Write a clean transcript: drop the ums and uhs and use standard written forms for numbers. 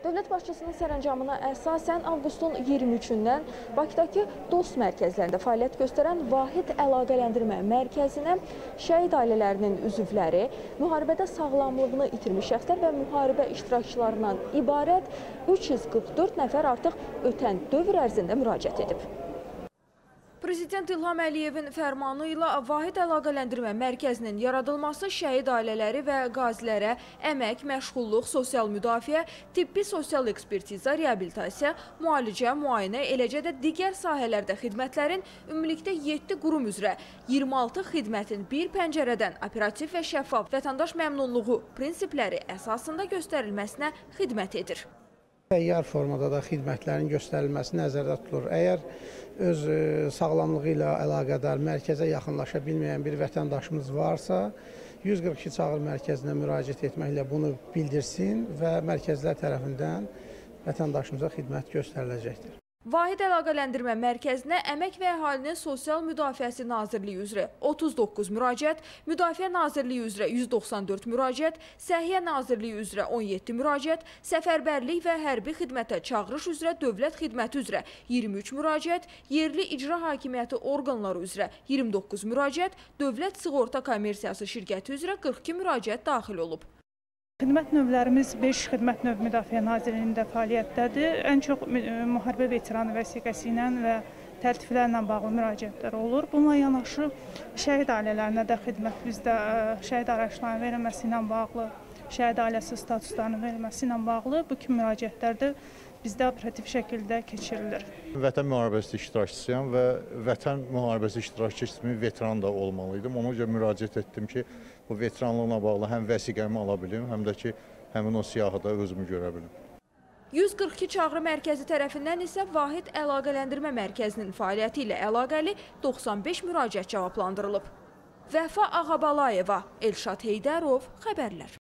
Dövlət başçısının sərəncamına əsasən avqustun 23-dən Bakıdakı DOST mərkəzlərində fəaliyyət göstərən Vahid Əlaqələndirmə Mərkəzinə şəhid ailələrinin üzvləri, müharibədə sağlamlığını itirmiş şəxslər və müharibə iştirakçılarından ibarət 344 nəfər artıq ötən dövr ərzində müraciət edib. Prezident İlham Əliyevin fərmanı ilə Vahid Əlaqələndirmə Mərkəzinin yaradılması şəhid ailələri və qazilərə əmək, məşğulluq, sosial müdafiə, tibbi sosial ekspertiza, reabilitasiya, müalicə, müayinə, eləcə də digər sahələrdə xidmətlərin ümumilikdə 7 qurum üzrə 26 xidmətin bir pəncərədən operativ və şəffaf vətəndaş məmnunluğu prinsipləri əsasında göstərilməsinə xidmət edir. Təyyar formada da xidmətlərin göstərilməsi nəzərdə tutulur. Əgər öz sağlamlığı ilə əlaqədar mərkəzə yaxınlaşa bilməyən bir vətəndaşımız varsa, 142 çağrı mərkəzinə müraciət etməklə bunu bildirsin və mərkəzlər tərəfindən vətəndaşımıza xidmət göstəriləcəkdir. Vahid Əlaqələndirmə Mərkəzinə Əmək və Əhalinin Sosial Müdafiəsi Nazirliyi üzrə 39 müraciət, Müdafiə Nazirliyi üzrə 194 müraciət, Səhiyyə Nazirliyi üzrə 17 müraciət, Səfərbərlik və Hərbi Xidmətə Çağırış üzrə Dövlət Xidməti üzrə 23 müraciət, Yerli İcra Hakimiyyəti orqanları üzrə 29 müraciət, Dövlət Sığorta Kommersiyası Şirkəti üzrə 42 müraciət daxil olub. Xidmət növlərimiz 5 xidmət növ Müdafiə Nazirliyində fəaliyyətdədir. Ən çox müharibə veteranı vəsiqəsi ilə və təltiflərlə bağlı müraciətlər olur. Bununla yanaşı şəhid ailələrinə də xidmət bizdə şəhid araçlarının verilməsi ilə bağlı, şəhid ailəsi statuslarının verilməsi ilə bağlı bu kimi müraciətlər də bizdə operativ şəkildə keçirilir. Vətən müharibəsi iştirakçısıyam və vətən müharibəsi iştirakçısı kimi veteran da olmalıydım. Ona görə müraciət etdim ki, bu veteranlıqla bağlı həm vəsiqəmi ala bilim, həm də ki, həmin o siyahıda özümü görə bilim. 142 çağrı mərkəzi tərəfindən isə Vahid Əlaqələndirmə Mərkəzinin fəaliyyəti ilə əlaqəli 95 müraciət cavablandırılıb. Vəfa Ağabalayeva, Elşad Heydərov, xəbərlər.